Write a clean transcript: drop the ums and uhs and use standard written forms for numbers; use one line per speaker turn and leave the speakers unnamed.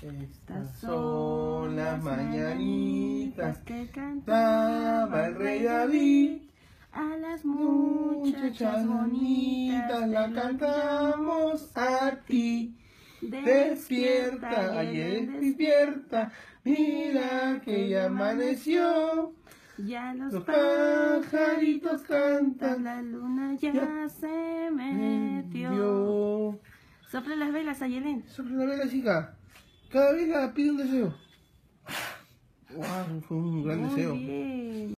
Estas son las mañanitas que cantaba el rey David. A las muchachas bonitas la cantamos a ti. Despierta, ayer despierta, mira que ya amaneció. Ya los pajaritos cantan, la luna ya se metió. Sopla las velas, Ayelén.
Sopla las velas, chica. Cada vela pide un deseo. Wow, fue un gran deseo.
Muy bien.